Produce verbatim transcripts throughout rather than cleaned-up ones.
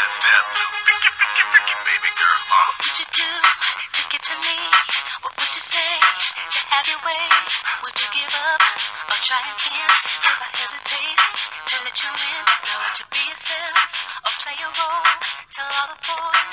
step two. Freaky, freaky, freaky, baby girl. Uh. What would you do to get to me? What would you say to have your way? Would you give up or try again? If I hesitate to let you in, now would you be yourself or play a role? Tell all the boys.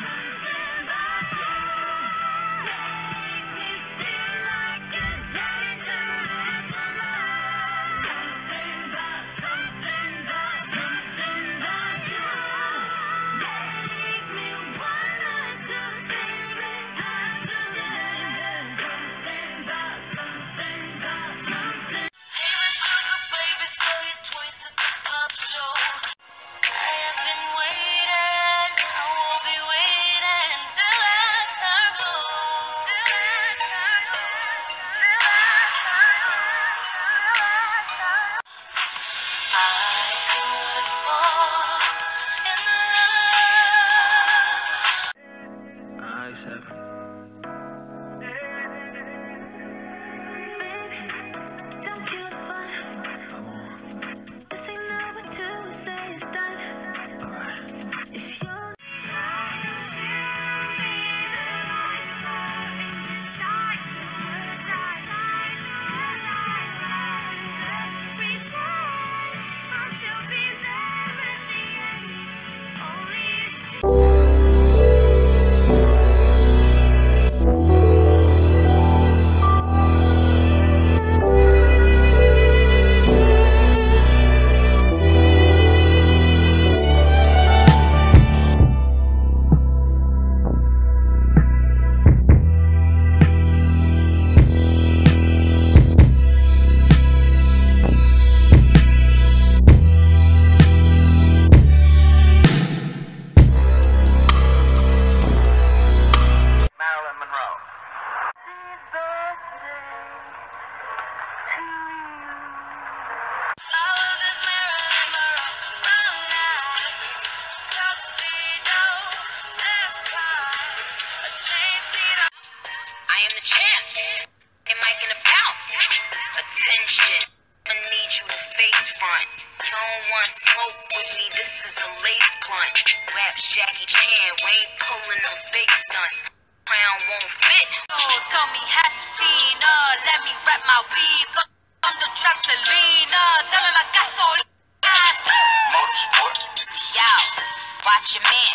Sevyn. Don't kill the fun. I won't. This ain't never to say it's done. Alright. It's your smoke with me, this is a lace blunt. Raps Jackie Chan, we ain't pulling them fake stunts. Crown won't fit. Oh, tell me, have you seen her? Let me wrap my weave on the truck to lean her. Dame my gasolina. Motorsport. Yo, watch your man.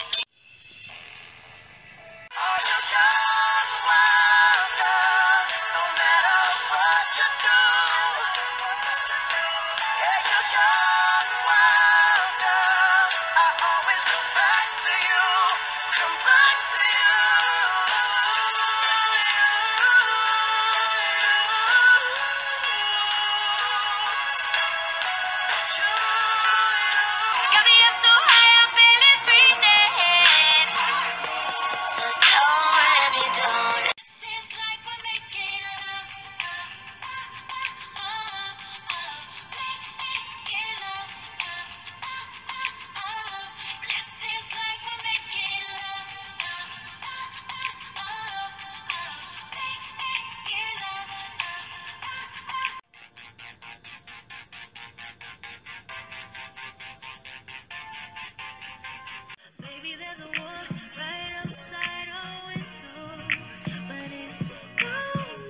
All you young wilders, no matter what you do. Yeah, you young wilders, I always come back to you, come back to you. Got me up so high, I barely breathing. So don't let me down. It's like we're making love, uh, uh, uh, uh, making love, uh, uh, uh. Let's dance like we're making love, uh, uh, uh, uh, making love, uh, uh, uh. Baby, there's a war right outside our window, but it's gonna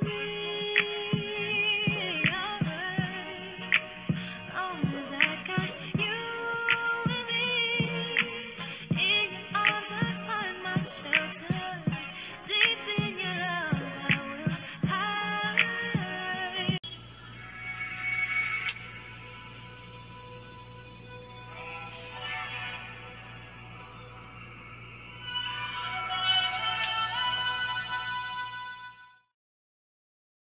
be alright. Long as I got you with me, in your arms I find my shelter.